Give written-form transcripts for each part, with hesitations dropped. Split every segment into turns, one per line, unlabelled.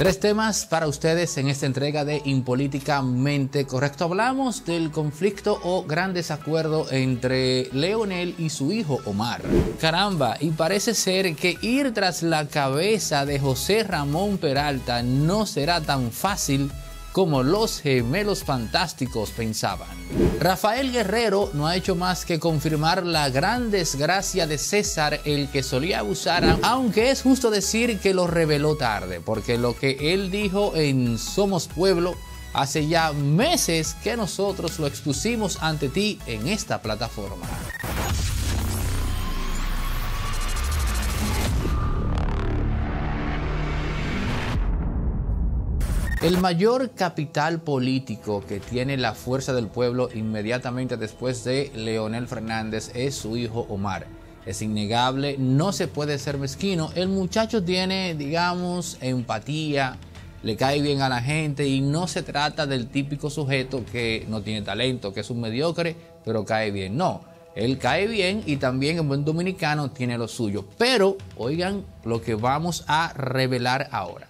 Tres temas para ustedes en esta entrega de Impolíticamente Correcto. Hablamos del conflicto o gran desacuerdo entre Leonel y su hijo Omar. Caramba, y parece ser que ir tras la cabeza de José Ramón Peralta no será tan fácil como los gemelos fantásticos pensaban. Rafael Guerrero no ha hecho más que confirmar la gran desgracia de César, el que solía abusar, aunque es justo decir que lo reveló tarde, porque lo que él dijo en Somos Pueblo hace ya meses que nosotros lo expusimos ante ti en esta plataforma. El mayor capital político que tiene la Fuerza del Pueblo inmediatamente después de Leonel Fernández es su hijo Omar. Es innegable, no se puede ser mezquino. El muchacho tiene, digamos, empatía, le cae bien a la gente y no se trata del típico sujeto que no tiene talento, que es un mediocre, pero cae bien. No, él cae bien y también en buen dominicano tiene lo suyo. Pero oigan lo que vamos a revelar ahora.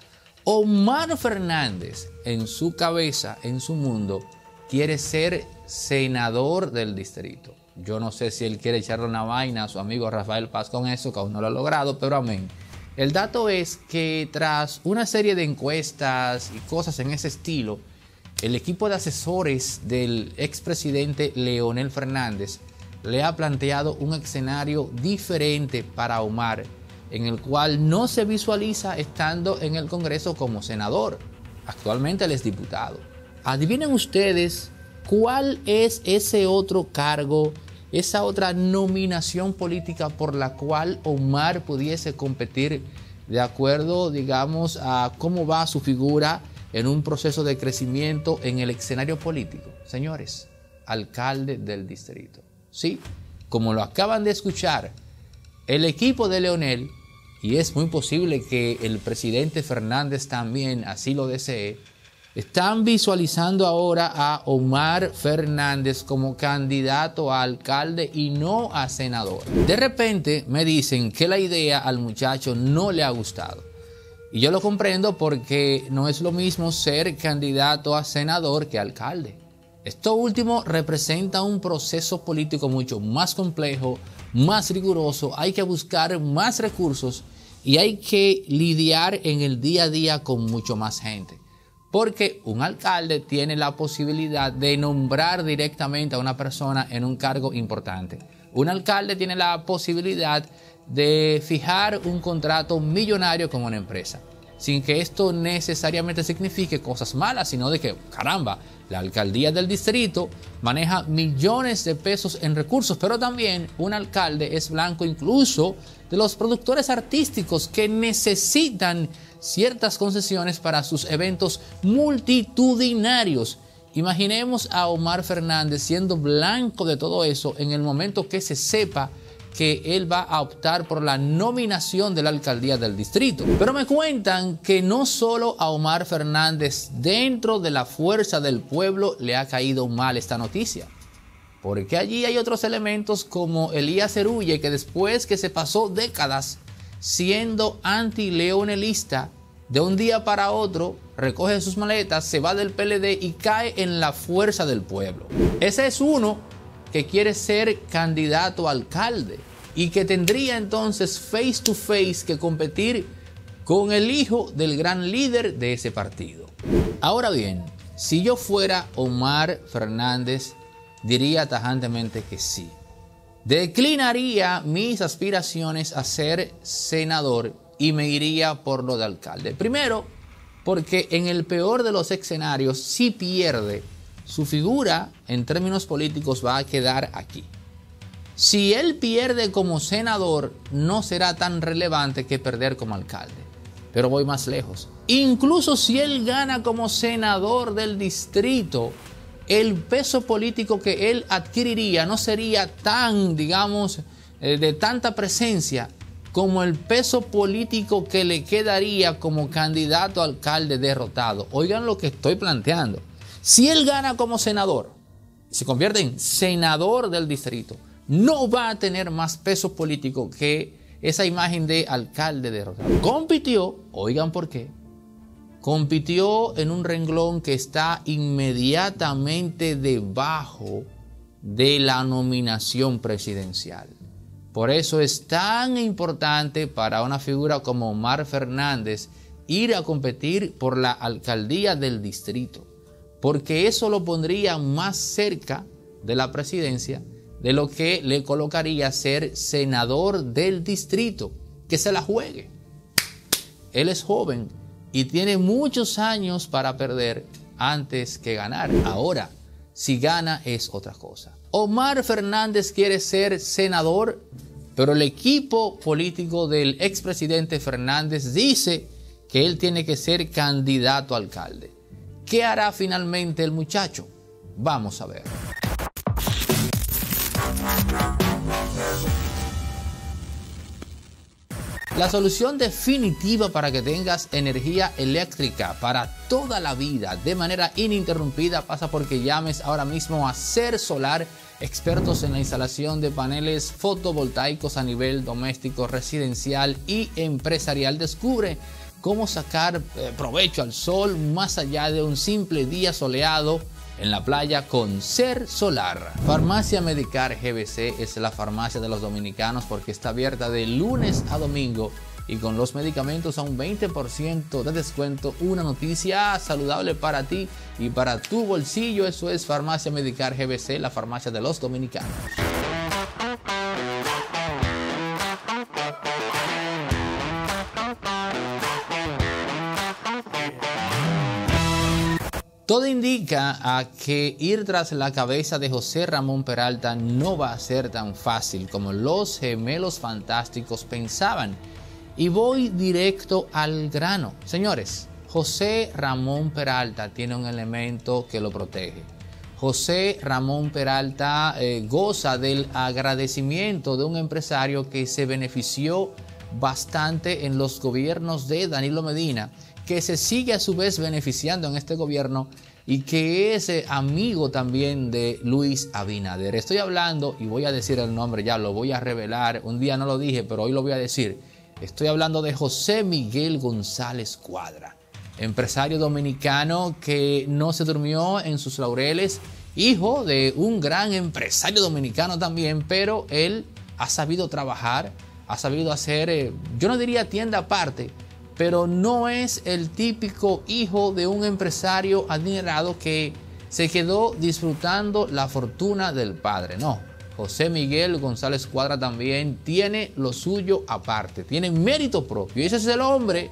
Omar Fernández, en su cabeza, en su mundo, quiere ser senador del distrito. Yo no sé si él quiere echarle una vaina a su amigo Rafael Paz con eso, que aún no lo ha logrado, pero amén. El dato es que tras una serie de encuestas y cosas en ese estilo, el equipo de asesores del expresidente Leonel Fernández le ha planteado un escenario diferente para Omar, en el cual no se visualiza estando en el Congreso como senador. Actualmente él es diputado. Adivinen ustedes cuál es ese otro cargo, esa otra nominación política por la cual Omar pudiese competir de acuerdo, digamos, a cómo va su figura en un proceso de crecimiento en el escenario político. Señores, alcalde del distrito. Sí, como lo acaban de escuchar, el equipo de Leonel, y es muy posible que el presidente Fernández también así lo desee, están visualizando ahora a Omar Fernández como candidato a alcalde y no a senador. De repente me dicen que la idea al muchacho no le ha gustado. Y yo lo comprendo porque no es lo mismo ser candidato a senador que alcalde. Esto último representa un proceso político mucho más complejo, más riguroso, hay que buscar más recursos y hay que lidiar en el día a día con mucho más gente. Porque un alcalde tiene la posibilidad de nombrar directamente a una persona en un cargo importante. Un alcalde tiene la posibilidad de fijar un contrato millonario con una empresa, sin que esto necesariamente signifique cosas malas, sino de que, caramba, la alcaldía del distrito maneja millones de pesos en recursos, pero también un alcalde es blanco incluso de los productores artísticos que necesitan ciertas concesiones para sus eventos multitudinarios. Imaginemos a Omar Fernández siendo blanco de todo eso en el momento que se sepa que él va a optar por la nominación de la alcaldía del distrito. Pero me cuentan que no solo a Omar Fernández dentro de la Fuerza del Pueblo le ha caído mal esta noticia, porque allí hay otros elementos como Elías Eruye, que después que se pasó décadas siendo anti-leonelista, de un día para otro recoge sus maletas, se va del PLD y cae en la Fuerza del Pueblo. Ese es uno que quiere ser candidato a alcalde y que tendría entonces face to face que competir con el hijo del gran líder de ese partido. Ahora bien, si yo fuera Omar Fernández, diría tajantemente que sí. Declinaría mis aspiraciones a ser senador y me iría por lo de alcalde. Primero, porque en el peor de los escenarios, si pierde, su figura en términos políticos va a quedar aquí. Si él pierde como senador, no será tan relevante que perder como alcalde. Pero voy más lejos. Incluso si él gana como senador del distrito, el peso político que él adquiriría no sería tan, digamos, de tanta presencia como el peso político que le quedaría como candidato a alcalde derrotado. Oigan lo que estoy planteando. Si él gana como senador, se convierte en senador del distrito, no va a tener más peso político que esa imagen de alcalde derrotado. Compitió, oigan por qué, compitió en un renglón que está inmediatamente debajo de la nominación presidencial. Por eso es tan importante para una figura como Omar Fernández ir a competir por la alcaldía del distrito, porque eso lo pondría más cerca de la presidencia de lo que le colocaría ser senador del distrito. Que se la juegue. Él es joven y tiene muchos años para perder antes que ganar. Ahora, si gana es otra cosa. Omar Fernández quiere ser senador, pero el equipo político del expresidente Fernández dice que él tiene que ser candidato a alcalde. ¿Qué hará finalmente el muchacho? Vamos a ver. La solución definitiva para que tengas energía eléctrica para toda la vida de manera ininterrumpida pasa porque llames ahora mismo a Ser Solar, expertos en la instalación de paneles fotovoltaicos a nivel doméstico, residencial y empresarial. Descubre cómo sacar provecho al sol más allá de un simple día soleado en la playa con Ser Solar. Farmacia Medicar GBC es la farmacia de los dominicanos porque está abierta de lunes a domingo y con los medicamentos a un 20% de descuento. Una noticia saludable para ti y para tu bolsillo. Eso es Farmacia Medicar GBC, la farmacia de los dominicanos. Todo indica a que ir tras la cabeza de José Ramón Peralta no va a ser tan fácil como los gemelos fantásticos pensaban. Y voy directo al grano. Señores, José Ramón Peralta tiene un elemento que lo protege. José Ramón Peralta goza del agradecimiento de un empresario que se benefició bastante en los gobiernos de Danilo Medina, que se sigue a su vez beneficiando en este gobierno y que es amigo también de Luis Abinader. Estoy hablando, y voy a decir el nombre, ya lo voy a revelar, un día no lo dije, pero hoy lo voy a decir. Estoy hablando de José Miguel González Cuadra, empresario dominicano que no se durmió en sus laureles, hijo de un gran empresario dominicano también, pero él ha sabido trabajar, ha sabido hacer, yo no diría tienda aparte, pero no es el típico hijo de un empresario adinerado que se quedó disfrutando la fortuna del padre. No, José Miguel González Cuadra también tiene lo suyo aparte, tiene mérito propio. Y ese es el hombre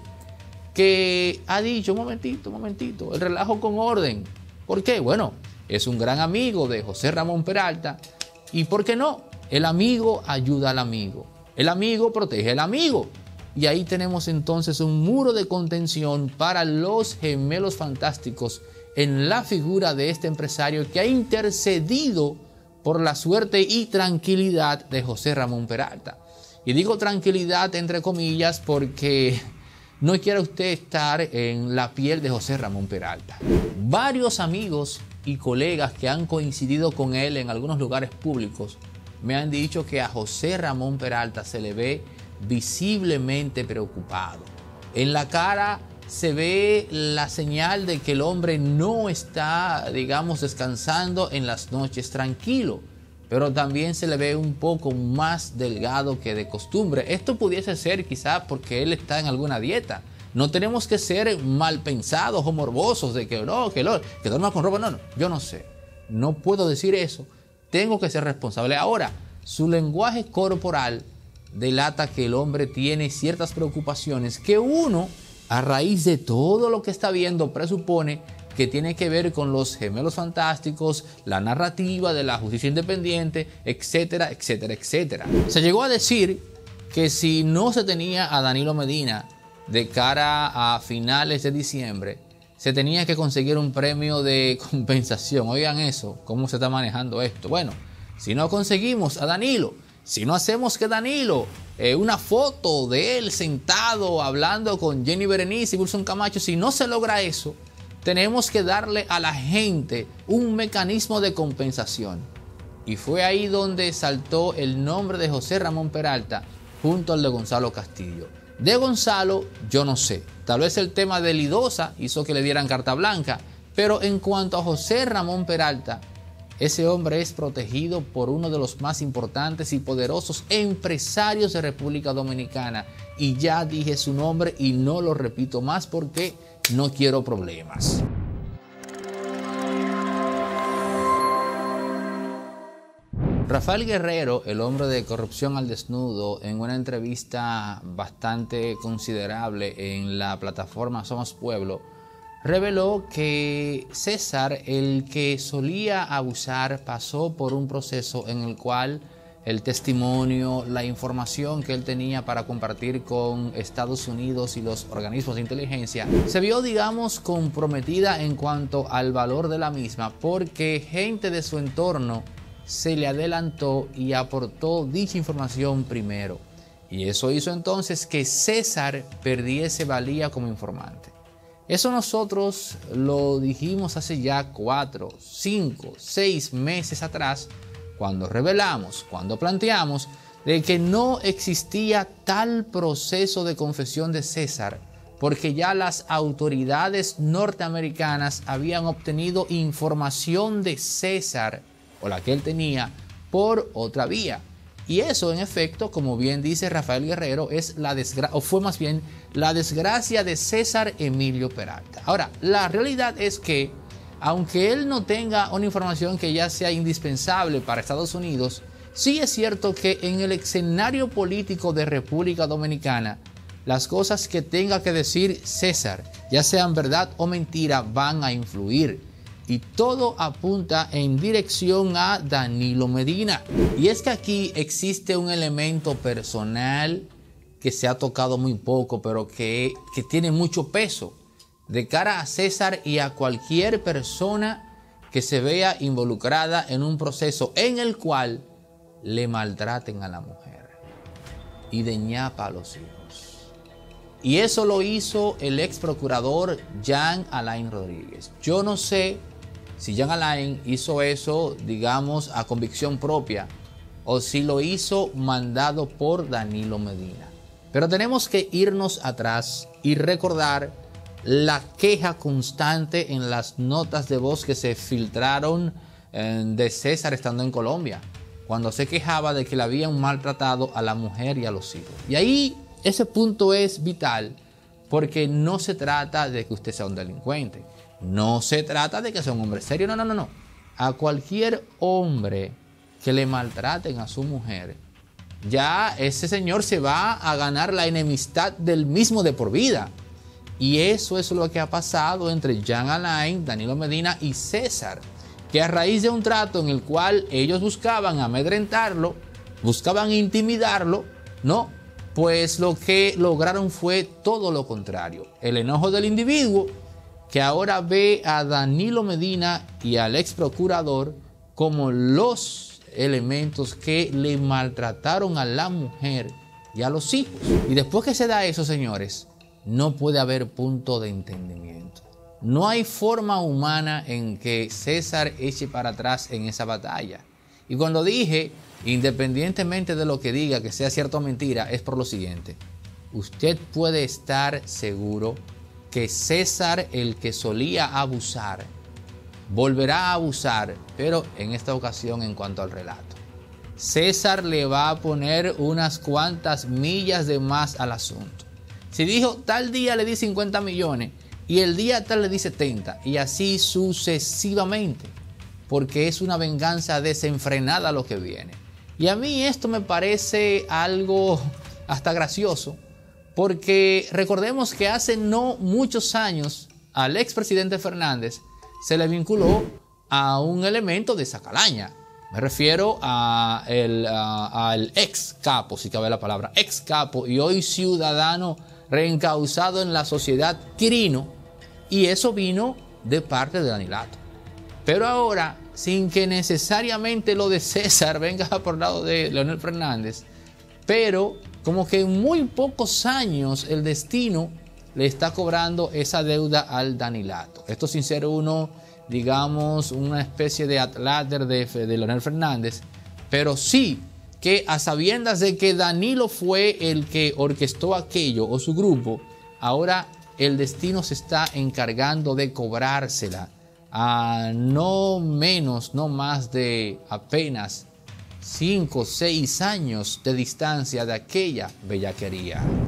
que ha dicho, momentito, el relajo con orden. ¿Por qué? Bueno, es un gran amigo de José Ramón Peralta. ¿Y por qué no? El amigo ayuda al amigo. El amigo protege al amigo. Y ahí tenemos entonces un muro de contención para los gemelos fantásticos en la figura de este empresario que ha intercedido por la suerte y tranquilidad de José Ramón Peralta. Y digo tranquilidad entre comillas porque no quiere usted estar en la piel de José Ramón Peralta. Varios amigos y colegas que han coincidido con él en algunos lugares públicos me han dicho que a José Ramón Peralta se le ve visiblemente preocupado. En la cara se ve la señal de que el hombre no está, digamos, descansando en las noches tranquilo, pero también se le ve un poco más delgado que de costumbre. Esto pudiese ser quizá porque él está en alguna dieta. No tenemos que ser mal pensados o morbosos de que no, que duerma con ropa. No, yo no sé. No puedo decir eso. Tengo que ser responsable. Ahora, su lenguaje corporal delata que el hombre tiene ciertas preocupaciones que uno, a raíz de todo lo que está viendo, presupone que tiene que ver con los gemelos fantásticos, la narrativa de la justicia independiente, etcétera, etcétera, etcétera. Se llegó a decir que si no se tenía a Danilo Medina de cara a finales de diciembre, se tenía que conseguir un premio de compensación. Oigan eso, ¿cómo se está manejando esto? Bueno, si no conseguimos a Danilo, si no hacemos que Danilo, una foto de él sentado hablando con Jenny Berenice y Wilson Camacho, si no se logra eso, tenemos que darle a la gente un mecanismo de compensación. Y fue ahí donde saltó el nombre de José Ramón Peralta junto al de Gonzalo Castillo. De Gonzalo, yo no sé. Tal vez el tema de Lidosa hizo que le dieran carta blanca. Pero en cuanto a José Ramón Peralta, ese hombre es protegido por uno de los más importantes y poderosos empresarios de República Dominicana. Y ya dije su nombre y no lo repito más porque no quiero problemas. Rafael Guerrero, el hombre de Corrupción al Desnudo, en una entrevista bastante considerable en la plataforma Somos Pueblo, reveló que César, el que solía abusar, pasó por un proceso en el cual el testimonio, la información que él tenía para compartir con Estados Unidos y los organismos de inteligencia se vio, digamos, comprometida en cuanto al valor de la misma, porque gente de su entorno se le adelantó y aportó dicha información primero. Y eso hizo entonces que César perdiese valía como informante. Eso nosotros lo dijimos hace ya 4, 5, 6 meses atrás, cuando revelamos, cuando planteamos de que no existía tal proceso de confesión de César, porque ya las autoridades norteamericanas habían obtenido información de César, o la que él tenía, por otra vía. Y eso, en efecto, como bien dice Rafael Guerrero, es la desgracia, o fue más bien la desgracia de César Emilio Peralta. Ahora, la realidad es que, aunque él no tenga una información que ya sea indispensable para Estados Unidos, sí es cierto que en el escenario político de República Dominicana, las cosas que tenga que decir César, ya sean verdad o mentira, van a influir. Y todo apunta en dirección a Danilo Medina. Y es que aquí existe un elemento personal que se ha tocado muy poco, pero que tiene mucho peso de cara a César y a cualquier persona que se vea involucrada en un proceso en el cual le maltraten a la mujer y de ñapa a los hijos. Y eso lo hizo el ex procurador Jean Alain Rodríguez. Yo no sé si Jean Alain hizo eso, digamos, a convicción propia, o si lo hizo mandado por Danilo Medina. Pero tenemos que irnos atrás y recordar la queja constante en las notas de voz que se filtraron de César estando en Colombia, cuando se quejaba de que le habían maltratado a la mujer y a los hijos. Y ahí ese punto es vital, porque no se trata de que usted sea un delincuente. No se trata de que sea un hombre serio, no. A cualquier hombre que le maltraten a su mujer, ya ese señor se va a ganar la enemistad del mismo de por vida. Y eso es lo que ha pasado entre Jean Alain, Danilo Medina y César, que a raíz de un trato en el cual ellos buscaban amedrentarlo, buscaban intimidarlo, no, pues lo que lograron fue todo lo contrario. El enojo del individuo, que ahora ve a Danilo Medina y al ex procurador como los elementos que le maltrataron a la mujer y a los hijos. Y después que se da eso, señores, no puede haber punto de entendimiento. No hay forma humana en que César eche para atrás en esa batalla. Y cuando dije, independientemente de lo que diga, que sea cierto o mentira, es por lo siguiente. Usted puede estar seguro que César, el que solía abusar, volverá a abusar, pero en esta ocasión en cuanto al relato. César le va a poner unas cuantas millas de más al asunto. Si dijo tal día le di 50 millones y el día tal le di 70 y así sucesivamente, porque es una venganza desenfrenada lo que viene. Y a mí esto me parece algo hasta gracioso, porque recordemos que hace no muchos años al expresidente Fernández se le vinculó a un elemento de esa calaña. Me refiero al ex capo, si cabe la palabra, ex capo y hoy ciudadano reencausado en la sociedad Quirino, y eso vino de parte de Danilato. Pero ahora, sin que necesariamente lo de César venga por el lado de Leonel Fernández, pero como que en muy pocos años el destino le está cobrando esa deuda al Danilato. Esto sin ser uno, digamos, una especie de atláter de Leonel Fernández, pero sí que a sabiendas de que Danilo fue el que orquestó aquello o su grupo, ahora el destino se está encargando de cobrársela a no menos, no más de apenas 5 o 6 años de distancia de aquella bellaquería.